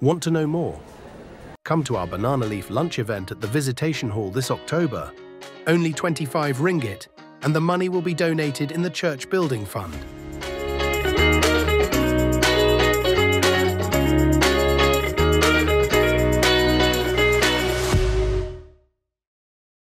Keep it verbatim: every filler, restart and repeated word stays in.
Want to know more? Come to our Banana Leaf lunch event at the Visitation Hall this October. Only twenty-five ringgit, and the money will be donated in the church building fund.